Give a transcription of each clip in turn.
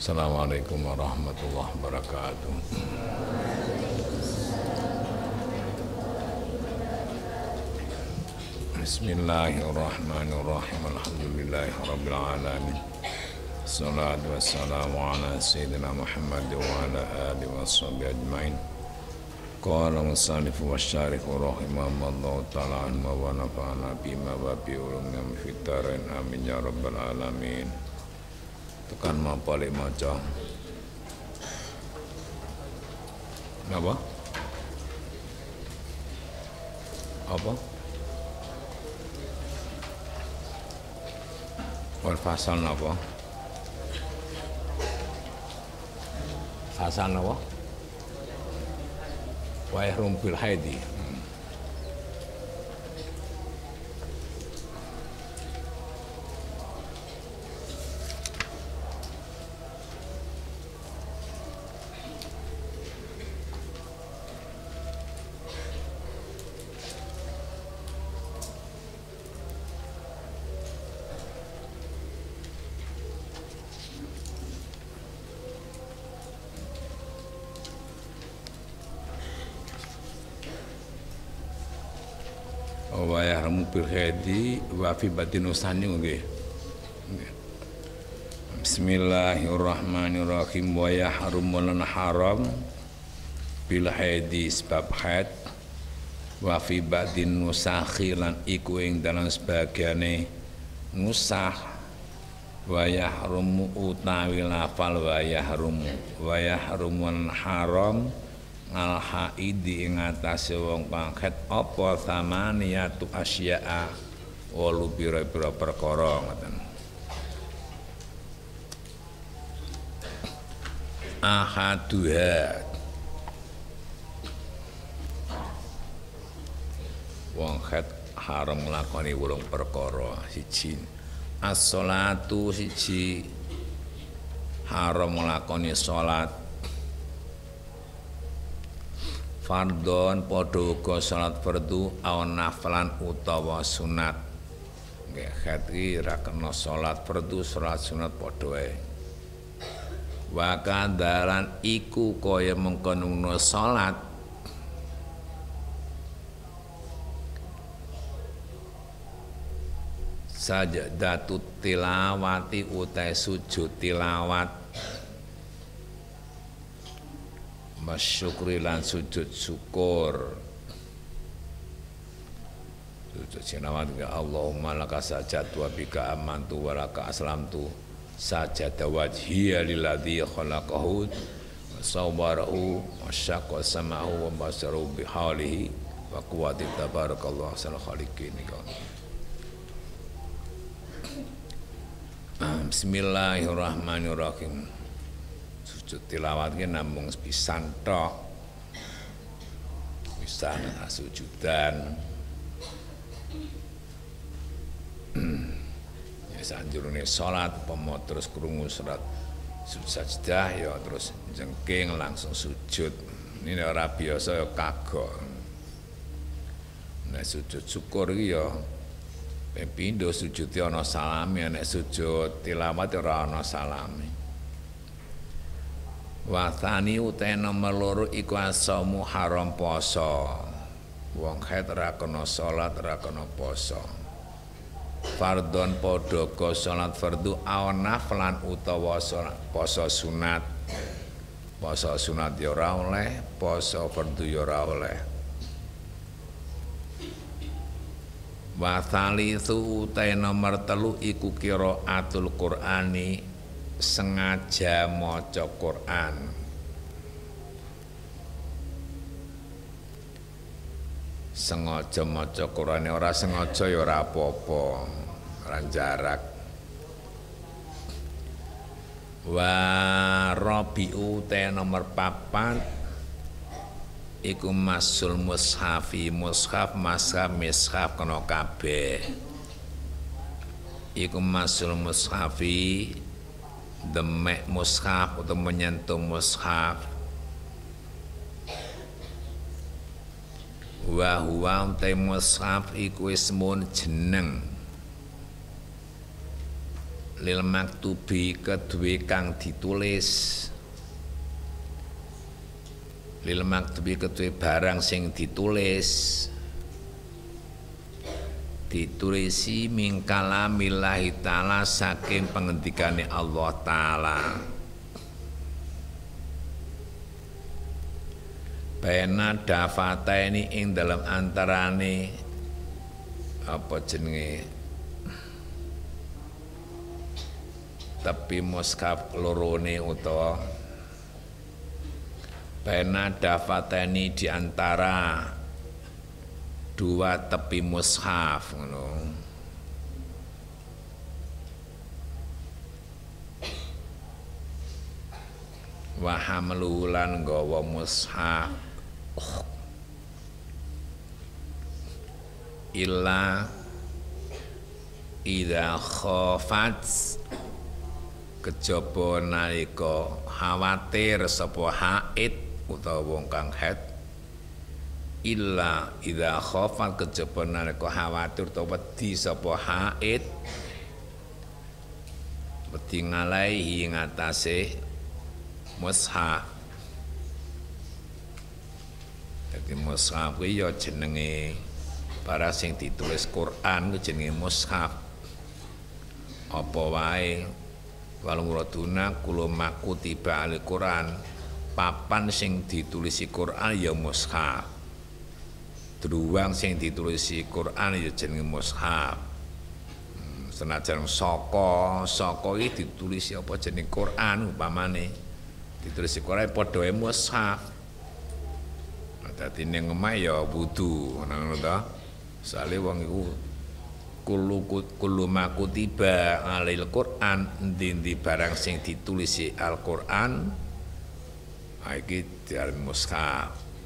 Assalamualaikum warahmatullahi wabarakatuh. Bismillahirrahmanirrahim. Alhamdulillahirabbil alamin. Salatu wassalamu ala sayyidina Muhammad wa ala alihi washabihi ajmain. Qala musannif wa syarih rahimahullahu ta'ala wa nafa'ana bima wa bi ulumil fitarain amin ya rabbal alamin. Tekan mampu lek maca. Napa? Apa? Wal fasal napa? Fasal napa? Wa ihrum bil haidi. Wa yahramu bil haidi wa fi batin usani nggih. Bismillahirrahmanirrahim. Wa yahrumu lan haram bil haidi sebab haid wa fi batin nusakhi lan iku ing dalam sebagiane nusakh. Wa yahrumu utawi lafal wa yahrumu lan haram al haidi ing atase wong kang haid apa samaniyatu asya'a 8 pira-pira perkara ngoten. Ahaduha wong haid haram nglakoni 8 perkara. Siji as-shalatu, siji haram nglakoni salat fardhon padha uga salat fardu aw nafilan utawa sunat. Nggih, haid iki ra kena salat fardu, salat sunat padha wae. Wa kandalan iku kaya mengkono salat sajdatut tilawati utai sujud tilawat masyukri lan sujud syukur. Sujud sinawat ke Allahumma laka sajadtu wa bika amantu wa laka aslamtu sajada wajhiya lilladzi khalaqahu wa sawwarahu wa syaqqa samahu wa basarahu bihaulihi wa quwwati tabarakallahu ahsanul khaliqin. Bismillahirrahmanirrahim. Sujud tilawat ki namung pisan tok. Pisan sujudan. Ya sanjurane salat pemo terus krungu surat sajdah ya terus jengking langsung sujud. Ini ora biasa ya kagok. Nek sujud syukur iki ya pindho sujud ana salame, nek sujud tilawat ora ana salame. Wa tsani utai nomor loro iku asamu haram poso. Wong haid ra kena salat, ra kena poso. Fardhon padha go salat fardu aw nafilan utawa salat poso sunat. Poso sunat ya ora oleh, poso fardu ya ora oleh. Wa tsalitsu utai nomor telu iku qiraatul Qur'ani sengaja maca Quran. Sengaja maca Quran, ora sengaja ya ora apa-apa, ora jarak. Wa rabi'u te nomor 4 iku masul mushafi, mushaf mishaf kena kabeh. Iku masul mushafi demek mushaf atau menyentuh mushaf. Wa huwa te mushaf iku ismun jeneng lil maktubi kedue kang ditulis lil maktubi kedue barang sing ditulisi min kalamillahi ta'ala saking pengendikane Allah ta'ala baina dafata ini ing dalam antarane apa jenenge tepi mushaf lorone utawa baina dafata ini diantara dua tepi mushaf ngono wa hamlulan gawa mushaf illa idza khafat kejaba nalika khawatir sapa haid utawa wong kang haid illa idza khafat kejaba nalika khawatir utawa wedi sapa haid wedi ngalaihi ngatasé mushaf dadi mushaf kuwi ya jenenge para sing ditulis Quran ku jenenge mushaf apa wae walau muraduna kula maku tiba al Quran papan sing ditulisi Quran ya mushaf druwang sing ditulisi Quran ya jenenge mushaf senajan saka iki ditulisi apa jenenge Quran upamane ditulisi Quran padha wae mushaf dadi ning omah ya wudu ngono ta sale wong iku kullu makutiba alil Quran ndi barang sing ditulisi Al-Quran iki diarani mushaf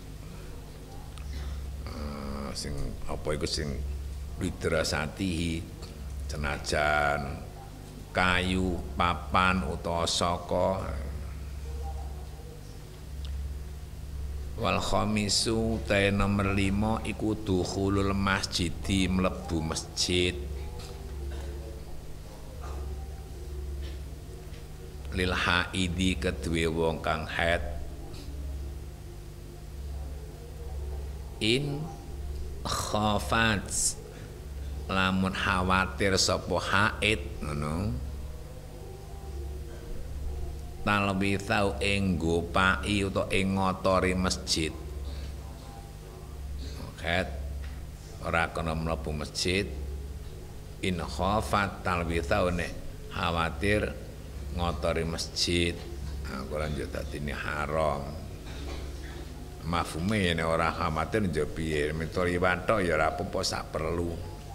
sing apa iku sing widrasatihi senajan kayu papan utawa saka wal khamisu ta nomor 5 iku dukhulul masjidi mlebu masjid lil haidi kedue wong kang haid in khafat lamun khawatir sapa haid ngono talbi tau ing gopai utawa ing ngotori masjid haid ora kena mlebu masjid in khafat talbi tau nek khawatir ngotori masjid ora yo dadi haram mafhume nek ora khawatir yo piye mitori watok ya ora apa-apa sak perlu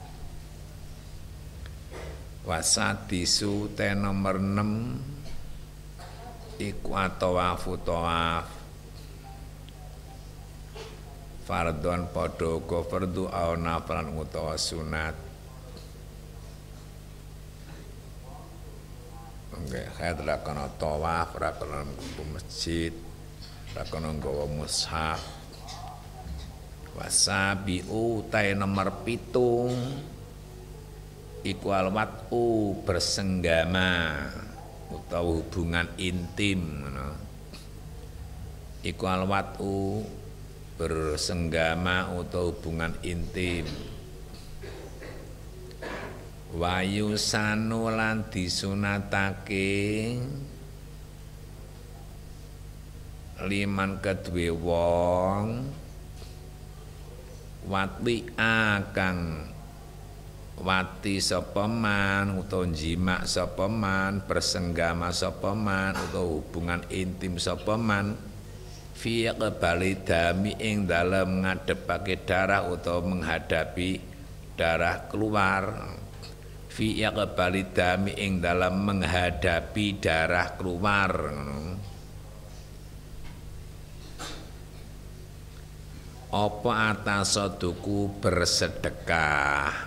wasatisu te nomor 6 iku atawafu tawaf fardhon padha uga fardhu au nafilan utawa sunat nggih kaya lakona tawaf ora kena mlebu masjid ora kena nggawa mushaf wasabiu ta nomor 7 iku alwatu bersenggama utawa hubungan intim ngono iku alwatu bersenggama utawa hubungan intim wayu sanu lan disunatake liman kedue wong watwi kang wati sapa man utawa jimak sapa man bersenggama sapa man utawa hubungan intim sapa man fi qabali dami ing dalem ngadepake darah utawa menghadapi darah keluar fi qabali dami ing dalem menghadapi darah keluar apa atas duku bersedekah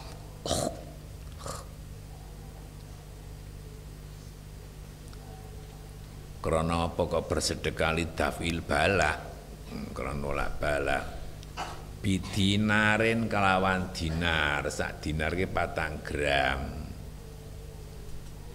krana apa kok bersedekah lidafil balak krana nolak balak bidinarin kelawan dinar sak dinar ki 4 gram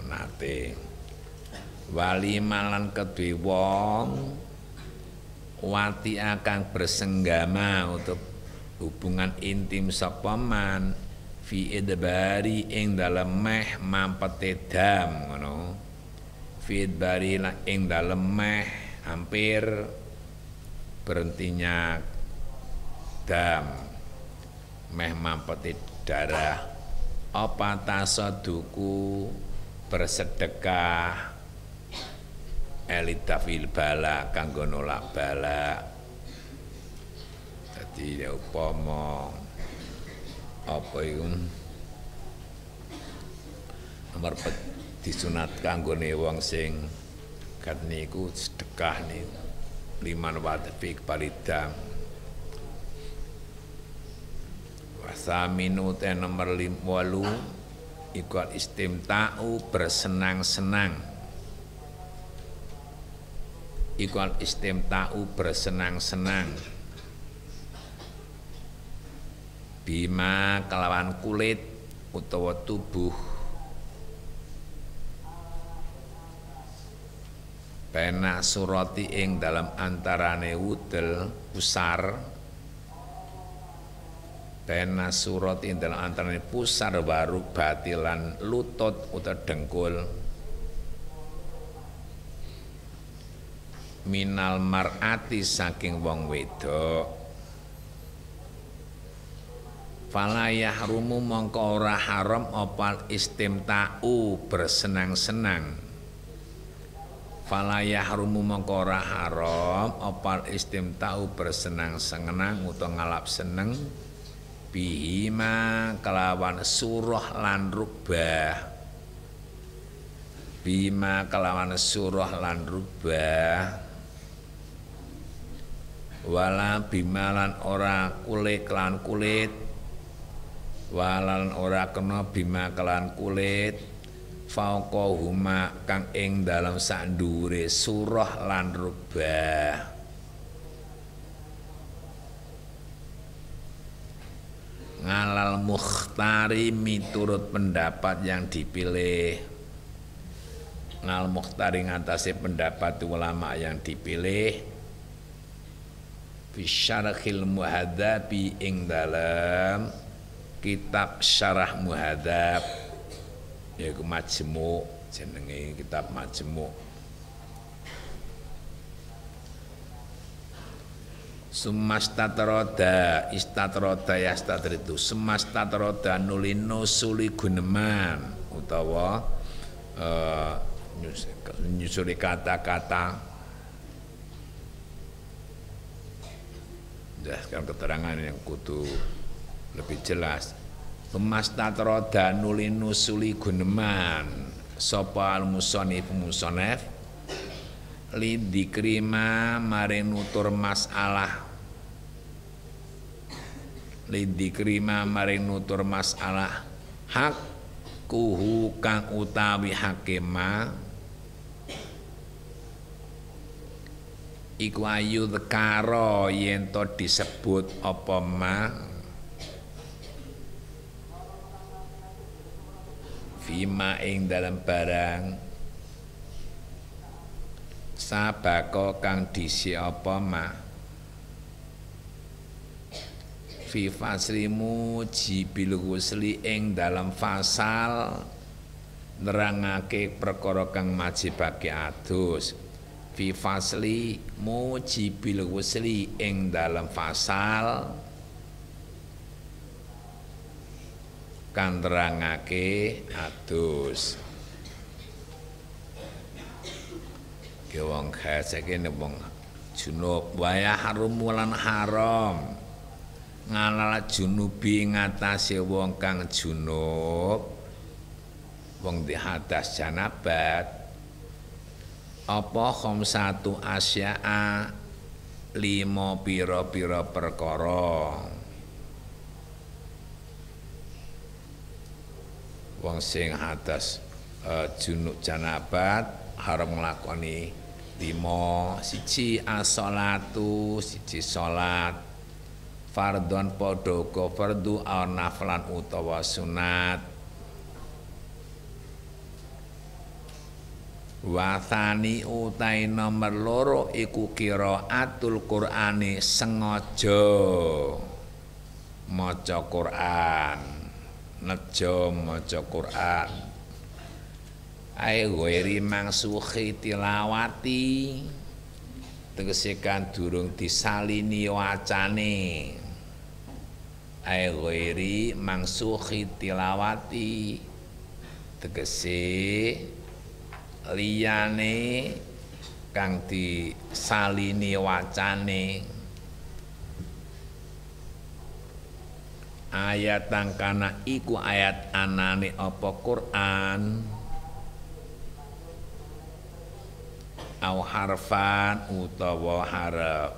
sunate wali malan kedue wong wati akang bersenggama untuk hubungan intim sapa man fi idbari ing dalem meh mampete dam ngono fi idbari ing dalem meh hampir berhentinya dam meh mampete darah apa tasaduku bersedekah elitafil bala kanggo nolak bala. Dadi upama apa iku nomor disunat kanggone wong sing kat niku sedekah niku liman wadfi balidam wasaminu te nomor 8 iku istimta'u bersenang-senang iku istimta'u bersenang-senang bima kelawan kulit utawa tubuh pena surati ing dalam antarane wudel pusar pena surati ing dalam antarane pusar waru batilan lutut utawa dengkul minal mar'ati saking wong wedok fala yahrumu mongko ora haram opal istimta'u bersenang-senang fala yahrumu mongko ora haram opal istimta'u bersenang-senang utawa ngalap seneng bihima kelawan surah lan rubah bima kelawan surah lan rubah wala bimalan ora kulit kelan kulit walan ora kena bima kelan kulit fauqahuma kang ing dalam sandure surah lan rubah ngalal mukhtari miturut pendapat yang dipilih ngal mukhtari ngatasi pendapat ulama yang dipilih fi syarahil muhadzabi ing dalam kitab syarah muhadzab yaiku majmu' jenenge kitab majmu' sumastatroda istatroda yastatritu sumastatroda nulino suli guneman utawa nyusuli kata-kata jelaskan keterangan yang kudu lebih jelas sumastatroda nulino suli guneman sapa al-musannif musannif lidikrima maring nutur masalah lidikrima maring nutur masalah hak kuhu kang utawi hakema iku ayu karo yen to disebut apa ma fima ing dalam barang sabako kang disi apa ma fi faslimu jibil ghusli ing dalam fasal nerangake perkara kang majibake adus fi fasli mujibil ghusli ing dalam fasal kang nerangake adus ke wong khasake wong junub waya harum lan haram ngalala junubi ngatasi wong kang junub wong di hadas janabat apa khamsatu asya'a 5 pira-pira perkara wong sing hadas junub janabat haram nglakoni 5 siji as-sholatu siji salat fardhon padha uga fardhu aw naflan utawa sunat Wathani utai nomor loro iku qiraatul Qur'ani sengaja maca Qur'an, nejo maca Qur'an. Ai ghairi mangsuhi tilawati tegese kan durung disalini wacane. Ai ghairi mangsuhi tilawati tegese liyane kang disalini wacane. Ayat kana iku ayat anane apa Quran au harfan utawa harf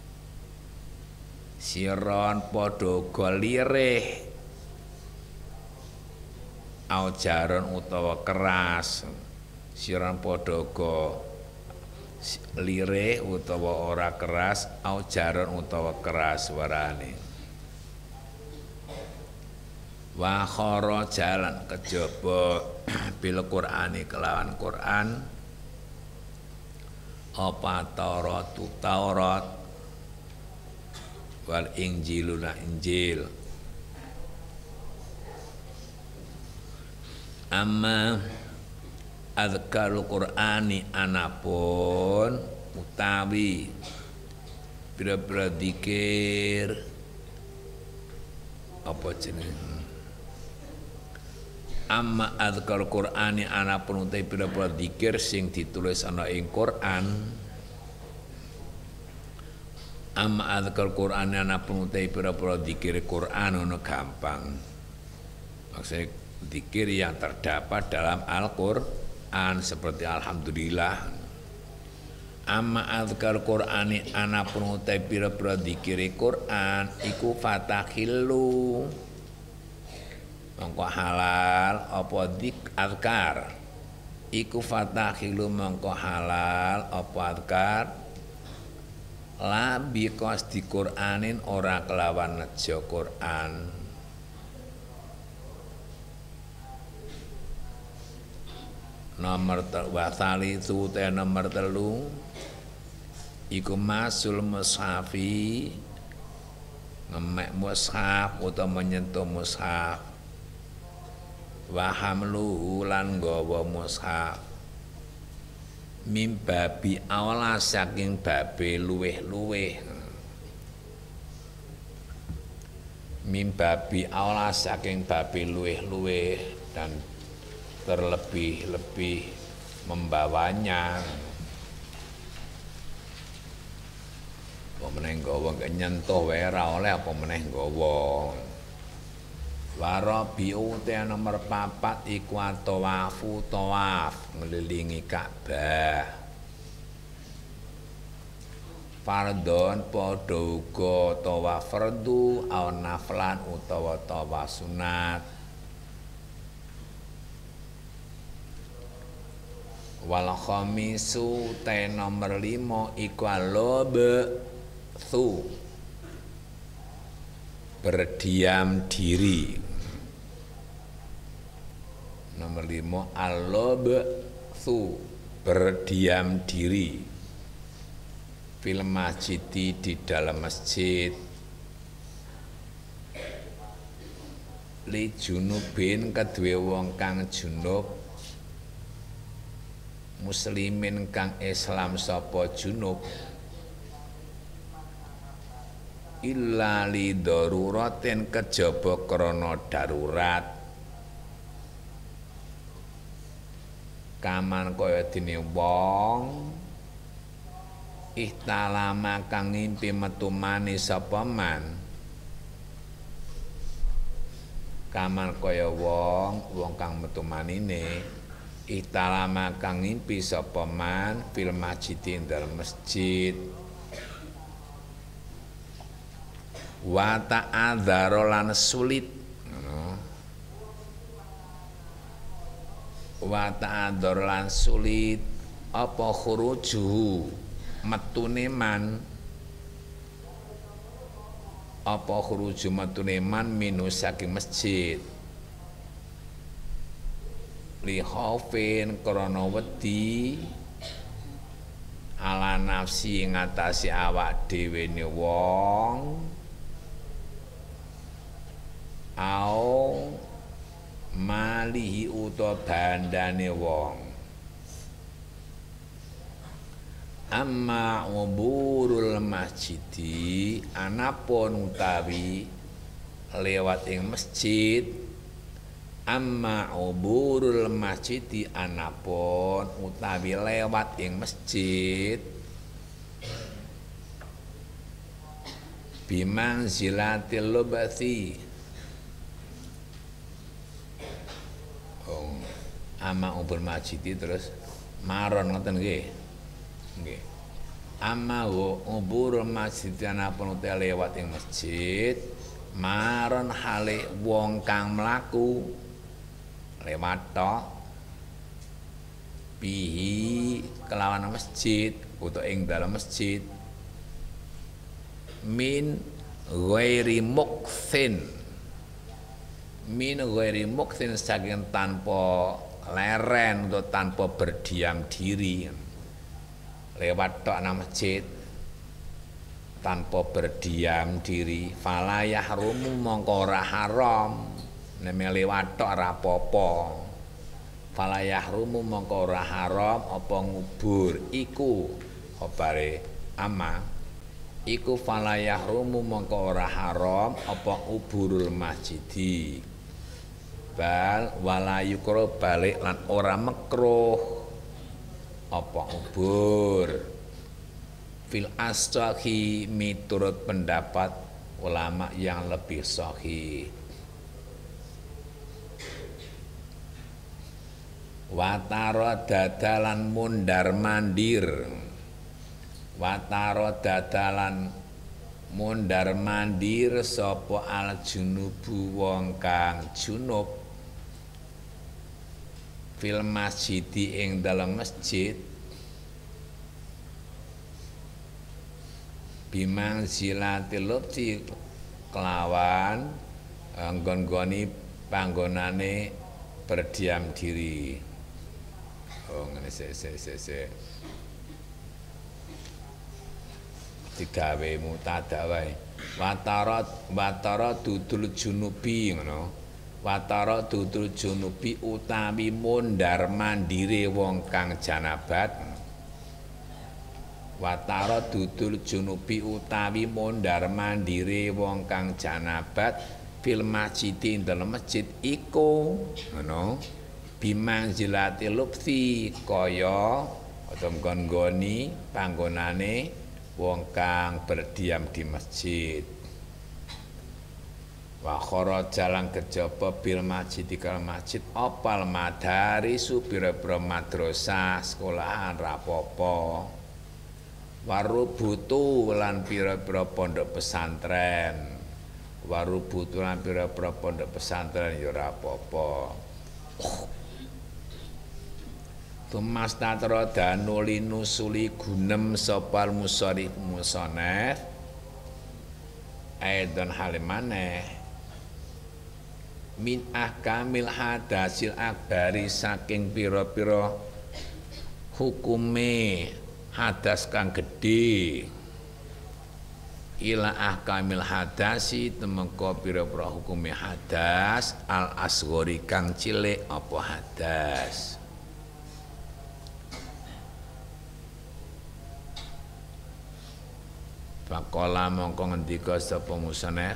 siron padha golireh au jaron utawa keras siron padha go lirih utawa ora keras au jaron utawa keras suarane wa khara jalan kejaba bil Qur'ani kelawan Qur'an apa Taurat wal Injiluna Injil. Amma adzkarul Qur'ani anapun utawi pira-pira dzikir apa jenenge amma adzkarul Qur'ani anapun utawi pira-pira dzikir sing ditulis ana ing Qur'an amma adzkarul Qur'ani anapun utawi pira-pira dzikir Qur'an ono gampang maksudnya dzikir yang terdapat dalam Al-Qur'an seperti alhamdulillah. Amma adzkarul Qur'ani anapun utawi pira-pira dzikir Qur'an iku fatahillu mongko halal apa dik azkar iku fatahilu mongko halal apa azkar la biqas di Qur'anin ora kelawan nejo Qur'an. Nomor wasali itu nomor 3 iku masul mushafi ngemek mushaf utawa menyentuh mushaf wa hamluhu lan nggawa mushaf mim babi awala saking babe luweh-luweh mim babi awala saking babe luweh-luweh dan terlebih-lebih membawanya apa meneh nggawa nyentuh wae ora oleh apa meneh nggawa. Warabi'u te nomor 4 iku tawafu tawaf ngelilingi Ka'bah. Fardhon padha uga tawaf fardu aw naflan utawa tawaf sunat. Wal khamisu te nomor 5 iku al-lubthu berdiam diri. Nomor 5 al-lubthu berdiam diri fil masjidi di dalam masjid li junubin kedue wong kang junub muslimin kang Islam sapa junub illa li daruratin kejaba krana darurat kaman kaya dene wong ihtalama kang ngimpi metu manis sapa man kaman kaya wong kang metu manine ihtalama kang ngimpi sapa man fil masjid dalam masjid wa ta'adzara lan sulit wa ta'adzar lan sulit apa khurujuhu metune man apa khuruju metune man minus saking masjid li khaufin krana wedi ala nafsi ngatasi awak dhewe ne wong au malihi uta bandane wong amma uburul masjidi anapun utawi lewat ing masjid amma uburul masjidi anapun utawi lewat ing masjid bimanzilatil lubasi ama ubur masjid terus maron ngoten nggih. Nggih. Ama ubur masjid anapun utawi lewat ing masjid maron hale wong kang mlaku lewat tok bihi kelawan masjid utawa ing dalam masjid min ghairi mukthin saking tanpa leren atau tanpa berdiam diri lewat tok nang masjid tanpa berdiam diri fala yahrumu mongko ora haram nek lewat tok ora apa-apa fala yahrumu mongko ora haram apa ngubur iku khabare ama iku fala yahrumu mongko ora haram apa uburul masjidi bal wala yukra balik lan ora makruh apa ubur fil astahi miturut pendapat ulama yang lebih sahih watara dadalan mundar mandir watara dadalan mundar mandir sapa al junubu wong kang junub fil masjidi ing dalam masjid bimang zilatil lubsi kelawan nggon-nggoni panggonane berdiam diri oh ngene se digawe mutada wae watara dudul junubi ngono watara dudul junubi utawi mundar mandire wong kang janabat watara dudul junubi utawi mundar mandire wong kang janabat fil masjid dalam masjid iku ngono bimanzilati lubsi kaya utawa nggon-nggoni panggonane wong kang berdiam di masjid wa kharaja lan kejaba bil masjid kal masjid opal madarisu pira-pira madrasah sekolahan rapopo warubutu lan pira-pira pondok pesantren warubutu lan pira-pira pondok pesantren ya rapopo tumas tatro danuli nusuli gunem sopal musarif musonef aidon halimane min ahkamil hadasil akbari saking pira-pira hukume hadas kang gedhe ila ahkamil hadasi temeka pira-pira hukume hadas al asghori kang cilik apa hadas Pakola mongko ngendika sapa musannaf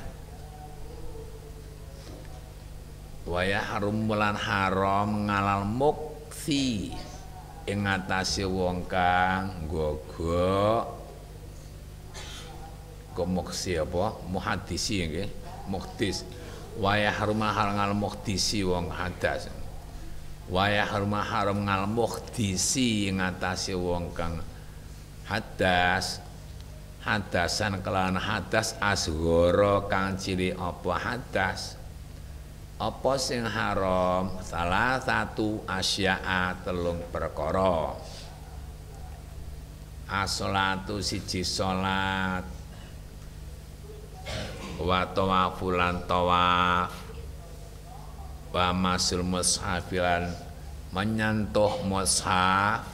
waya harum lan haram ngalal muksi ing atase wong kang nggogo muksi apa muhaddisi nggih muhdis waya harum ngal muhdisi wong hadas waya harum ngal muhdisi ing atase wong kang hadas hadasan kelawan hadas asghara kang cilik apa hadas apa sing haram salah satu asya'a telung perkara as-sholatu siji salat wa tawafulan tawaf wa masul mushafilan menyentuh mushaf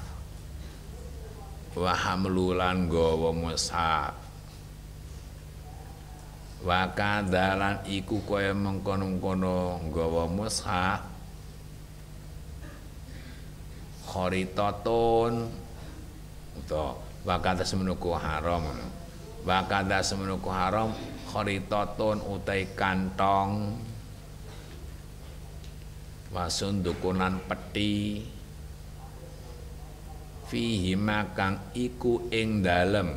wa hamlulan gawa mushaf wa kadalan iku kaya mengkono-kono gawa mushaf kharitatun utawa wa kada semenuku haram wa kada semenuku haram kharitatun utai kantong wasundukunan peti fihi makang iku ing dalem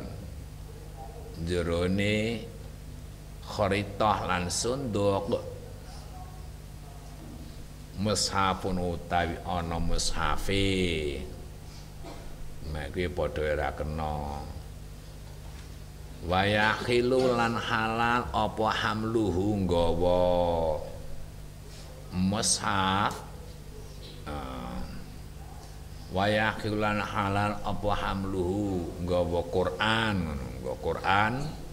jerone kharitah lan sunduk mushafun utawi ana mushafe mek kuwi padha ora kena waya khilu lan halal apa hamluhu nggawa mushaf waya khilan halal apa hamluhu nggawa Quran nggawa Quran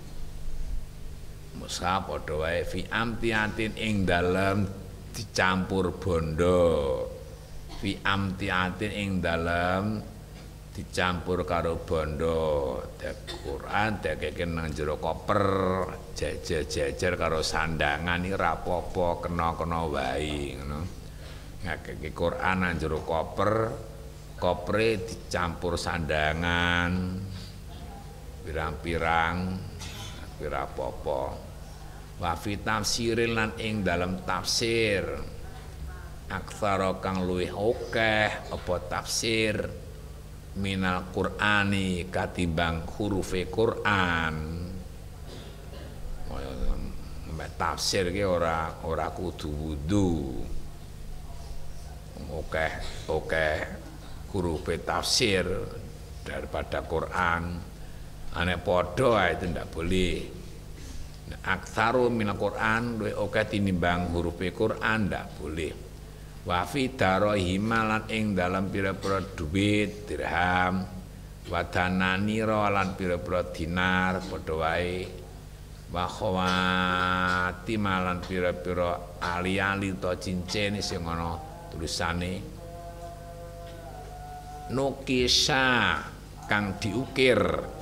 mushaf padha wae fi amtiatin ing dalem dicampur bondo fi amtiatin ing dalem dicampur karo bondo Quran dekeke nang jero koper jejer-jejer karo sandangan iki rapopo kena-kena wae ngono ngakeke Quran nang jero kopre dicampur sandangan pirang-pirang pirapopo wa fi tafsirin lan ing dalam tafsir aksara kang luwih akeh apa tafsir minal Qur'ani katimbang hurufe Qur'an tafsir ki ora kudu wudu akeh hurufe tafsir daripada Qur'an ane padha itu ndak boleh aktsaru minal Qur'an luwih akeh tinimbang hurufe Qur'an ndak boleh wa fi darahima lan ing dalam pira-pira duit dirham wa dananira lan pira-pira dinar padha wae wa khawatim lan pira-pira ali-ali to cincin sing ana tulisane nukisha kang diukir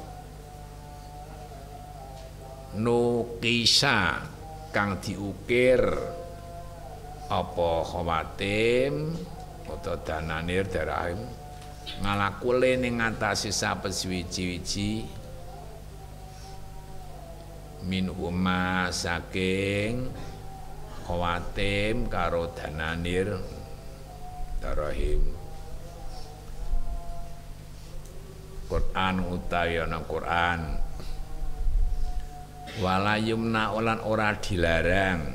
nukisha kang diukir apa khawatim utawa dananir dirham ngalakule ning ngatasi saben wiji-wiji min huma saking khawatim karo dananir dirham Quran utawi ana Quran wala yumna ulan ora dilarang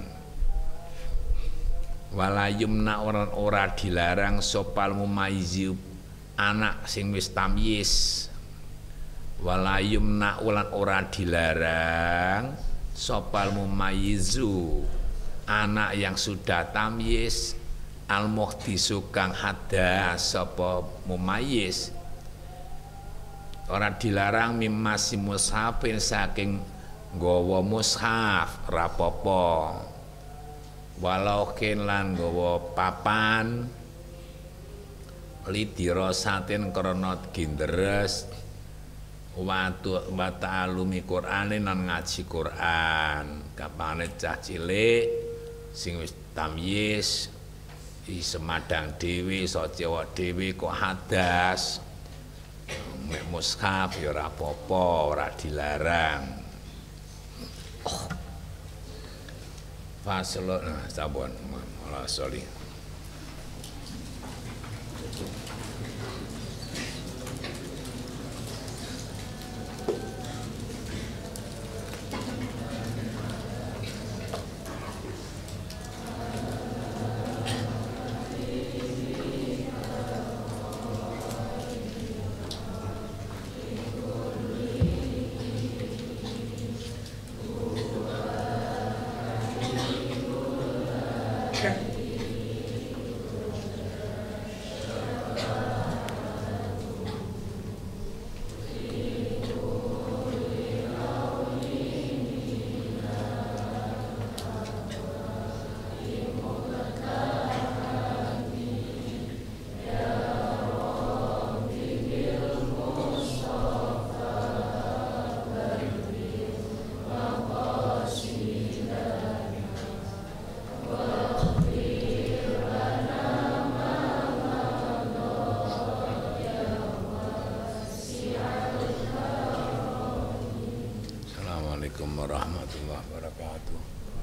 wala yumna ora dilarang sopal mumayyiz anak sing wis tamyiz wala yumna ulan ora dilarang sopal mumayyizu anak yang sudah tamyiz al muhdisu kang hadas sapa mumayyiz ora dilarang mimasi mushafin saking nggawa mushaf rapopo walau ken lan nggawa papan lidirasatin krana ginderes wa ta'alumi Qur'ane nan ngaji Qur'an kapane cah cilik sing wis tamyiz semadang dhewe iso cewek dhewe kok hadas mek mushaf ya ora apa-apa ora dilarang Faslun sabun malah sorry Assalamualaikum warahmatullahi wabarakatuh.